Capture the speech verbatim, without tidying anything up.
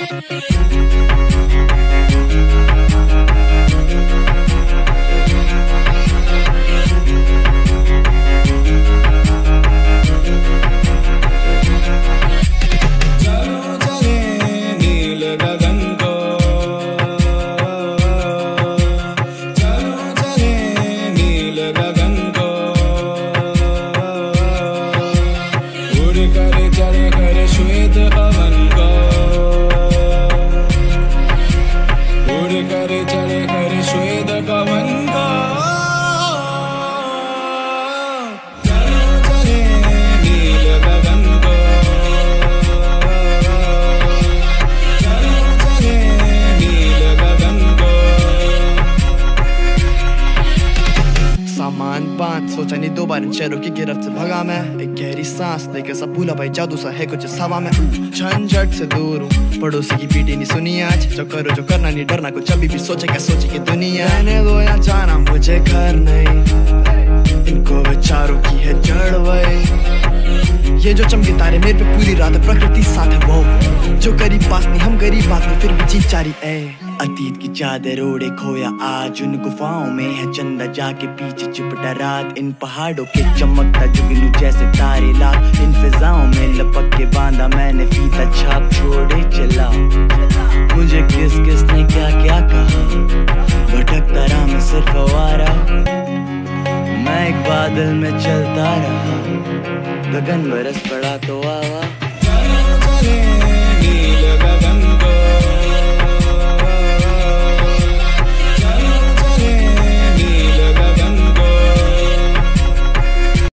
सोचा नहीं दो बार इन शहरों की गिरफ्त से भगा मैं। एक गहरी सांस लेकर सब भूला भाई, जादू सा है कुछ इस हवा में। झंझट से दूर हूँ, पड़ोसी की पीटी नहीं सुनी आज। जो करो जो करना नहीं डरना, कुछ अभी भी सोचे क्या सोचे की दुनिया। रहने दो या जाना मुझे घर नहीं, इनको विचारों की है जड़ वही। ये जो चमके तारे मेरे पे पूरी रात प्रकृति साथ है वो। जो करीब पास नहीं हम गरीब बात में फिर भी जीत जारी है। अतीत की चादर ओढ़े खोया आज उन गुफाओं में है चंदा जाके पीछे चिपटा रात। इन पहाड़ों के चमकता जुगनू जैसे तारे लाख। इन फिजाओं में लपक के बांधा मैंने फीता छाप छोड़े चला। मुझे किस किस ने क्या क्या कहा, भटकता रहा मैं सिर्फ आवारा। मैं एक बादल में चलता रहा, गगन बरस पड़ा तो आवा।